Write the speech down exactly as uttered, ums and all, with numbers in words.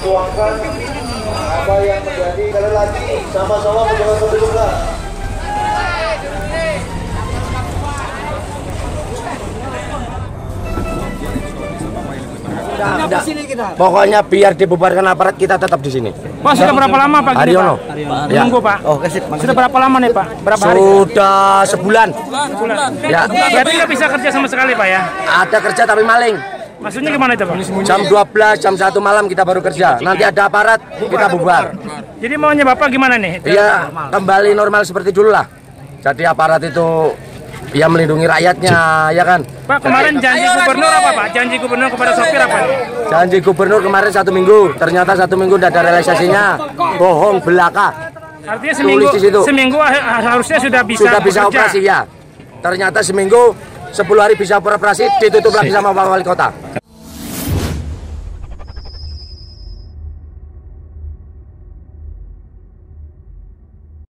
memperjuangkan apa yang menjadi kalian lagi sama-sama menjaga kedudukan. Nah, pokoknya biar dibubarkan aparat kita tetap di sini. Pak, sudah berapa lama Pak? Haryono. Ya. Menunggu Pak. Oh, kesit, sudah berapa lama nih Pak? Berapa hari? Sudah sebulan. Sebulan. Ya. Berarti nggak bisa kerja sama sekali Pak ya? Ada kerja tapi maling. Maksudnya gimana itu Pak? Jam dua belas, jam satu malam kita baru kerja. Nanti ada aparat, kita bubar. Jadi maunya Bapak gimana nih? Iya, kembali normal seperti dulu lah. Jadi aparat itu ya melindungi rakyatnya, ya kan? Pak, kemarin janji gubernur apa Pak? Janji gubernur kepada sopir apa nih? Janji gubernur kemarin satu minggu, ternyata satu minggu tidak ada realisasinya. Bohong belaka. Artinya seminggu, seminggu harusnya sudah bisa Sudah bisa operasi ya. Ternyata seminggu, sepuluh hari bisa operasi, ditutup lagi sama Pak Wali Kota.